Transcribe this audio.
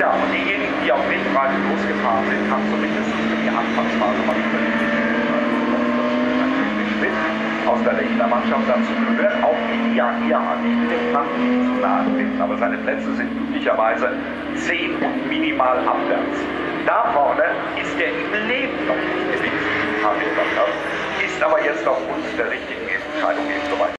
Ja, und diejenigen, die auf Wegreifen losgefahren sind, haben zumindest für die Anfangsphase mal mit aus der Rechnermannschaft dazu gehört. Auch in Jahr nicht mit dem Tank zu nahe treten, aber seine Plätze sind üblicherweise 10 und minimal abwärts. Da vorne ist er im Leben noch nicht gewesen, ist aber jetzt aufgrund der richtigen Entscheidung eben soweit.